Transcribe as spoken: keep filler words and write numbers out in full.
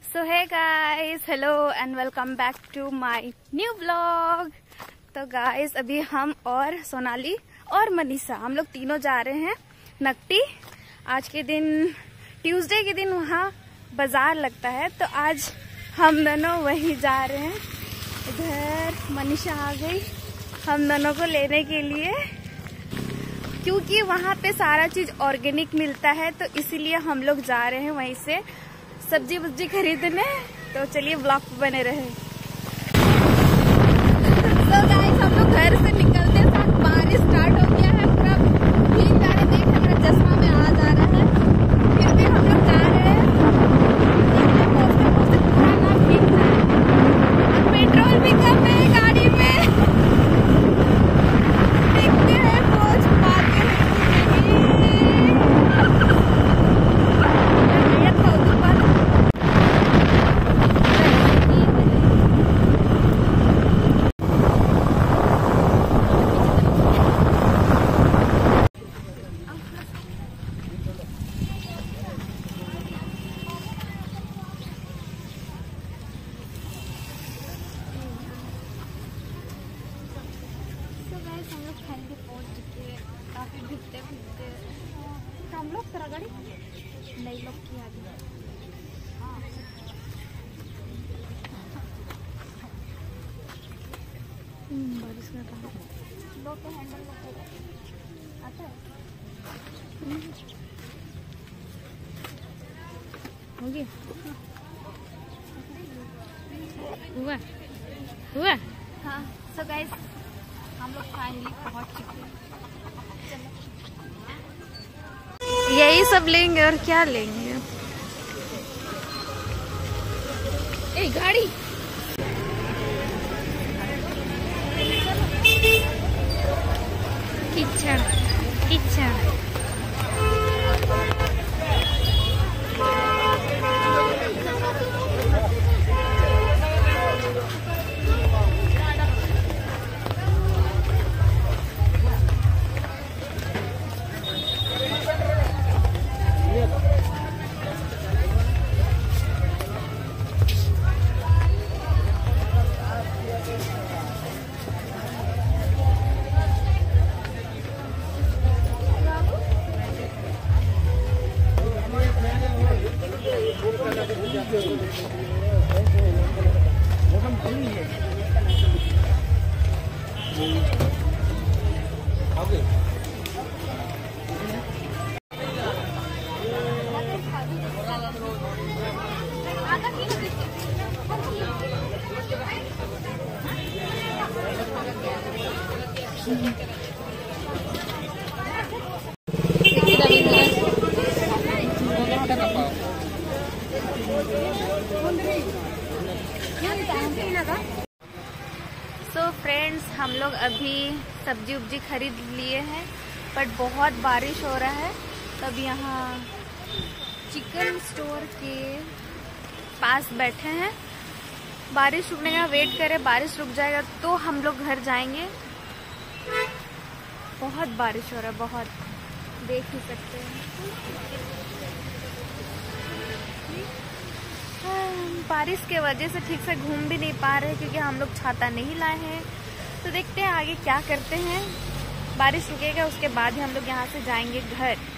सो है guys, hello and welcome back to my new blog. तो guys अभी हम और सोनाली और मनीषा हम लोग तीनों जा रहे हैं नकटी। आज के दिन ट्यूसडे के दिन वहाँ बाजार लगता है, तो आज हम दोनों वहीं जा रहे हैं। इधर मनीषा आ गई हम दोनों को लेने के लिए, क्योंकि वहाँ पे सारा चीज ऑर्गेनिक मिलता है, तो इसीलिए हम लोग जा रहे हैं वहीं से सब्जी वब्जी खरीदने। तो चलिए ब्लॉग पे बने रहे। तो गाइस हम लोग घर से निकलते साथ बारिश स्टार्ट हो गया है, पूरा भीग जा रहे, देख रहे मेरा चश्मा में आ जा रहा है, फिर भी हम लोग जा रहे हैं। पहुंचते पहुंचते पूरा ना भीग जाए। पेट्रोल भी कम है गाड़ी में, देखते हैं पहुंच पाते हैं कि नहीं। काफी भिगते भिगते हम लोग तरह गाड़ी नई लोग की आगे बारिश में लो तो हैंडल आता है हो गया हुआ हुआ हाँ। सो गाइस हम लोग फाइनली पहुंच चुके हैं। यही सब लेंगे और क्या लेंगे। ए गाड़ी kitchen kitchen so so friends हम लोग अभी सब्जी उब्जी खरीद लिए हैं, बट बहुत बारिश हो रहा है। तब यहाँ चिकन स्टोर के पास बैठे हैं, बारिश रुकने का वेट करें। बारिश रुक जाएगा तो हम लोग घर जाएंगे। बहुत बारिश हो रहा है, बहुत, देख ही सकते हैं। बारिश के वजह से ठीक से घूम भी नहीं पा रहे, क्योंकि हम लोग छाता नहीं लाए हैं। तो देखते हैं आगे क्या करते हैं। बारिश रुकेगा उसके बाद ही हम लोग यहाँ से जाएंगे घर।